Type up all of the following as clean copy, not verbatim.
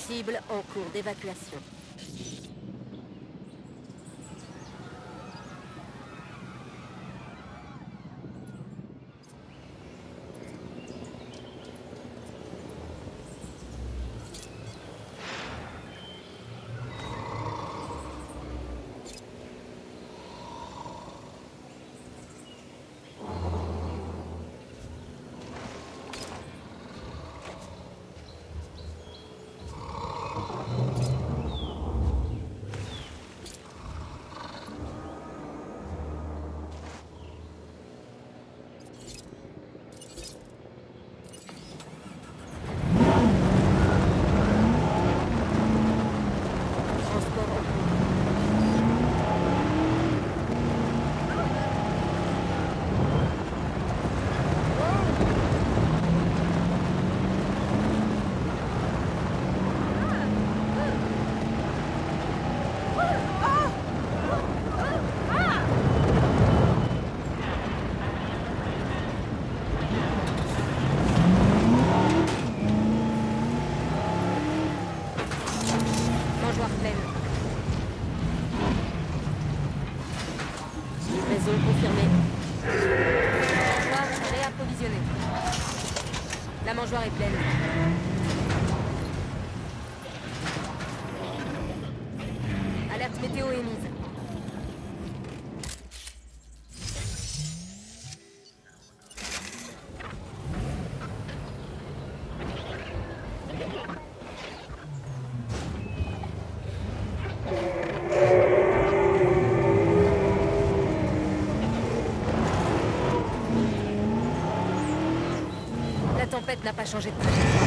Cible en cours d'évacuation. La mangeoire est pleine. Alerte météo émise. La tempête n'a pas changé de trajectoire.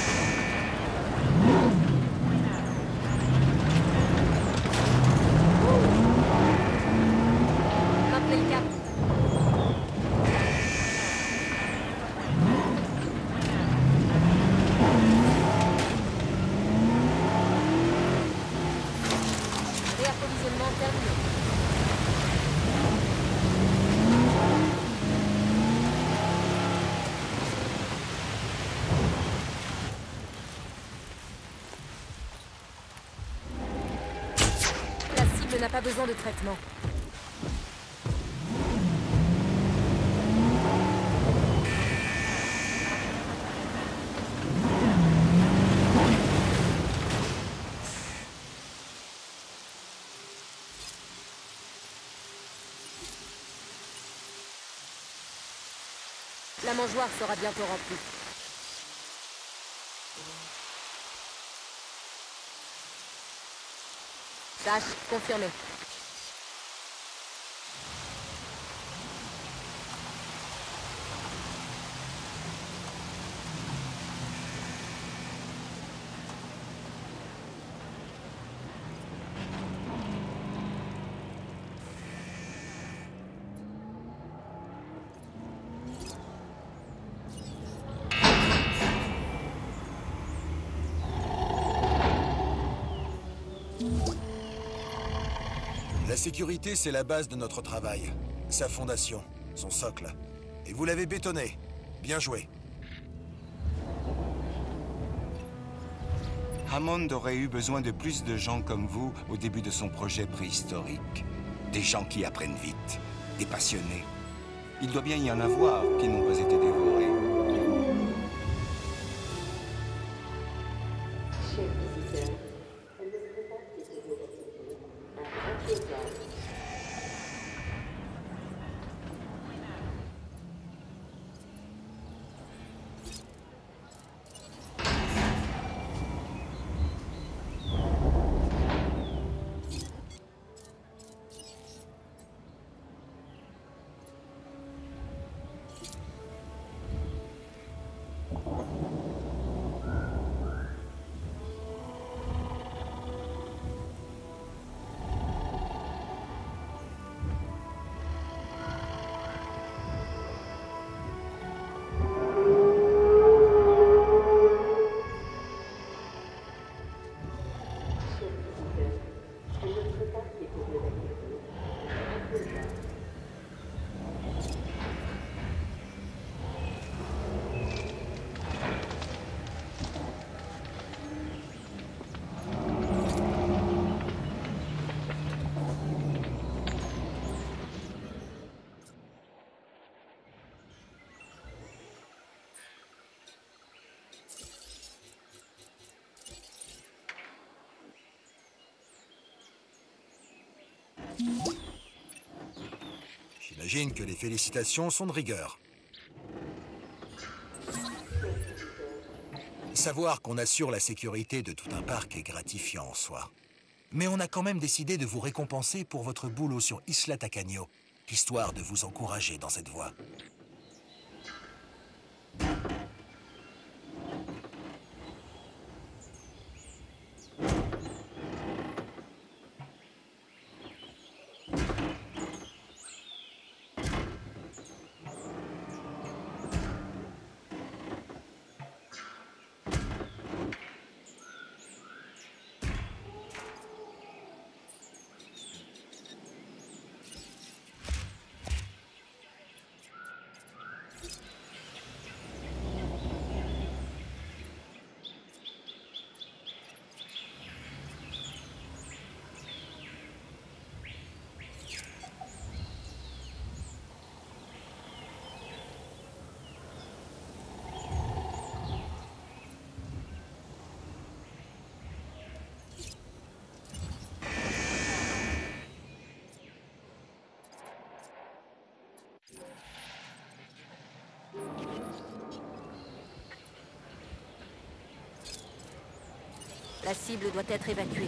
Maintenez le cap. Réapprovisionnement terminé. N'a pas besoin de traitement. La mangeoire sera bientôt remplie. Tâche confirmée. La sécurité, c'est la base de notre travail. Sa fondation, son socle. Et vous l'avez bétonné. Bien joué. Hammond aurait eu besoin de plus de gens comme vous au début de son projet préhistorique. Des gens qui apprennent vite, des passionnés. Il doit bien y en avoir qui n'ont pas été dévorés. J'imagine que les félicitations sont de rigueur. Savoir qu'on assure la sécurité de tout un parc est gratifiant en soi. Mais on a quand même décidé de vous récompenser pour votre boulot sur Isla Tacaño, histoire de vous encourager dans cette voie. La cible doit être évacuée.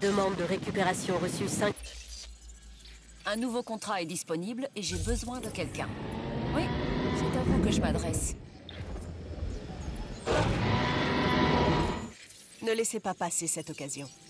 Demande de récupération reçue 5... Un nouveau contrat est disponible et j'ai besoin de quelqu'un. Oui, c'est à vous que je m'adresse. Ne laissez pas passer cette occasion.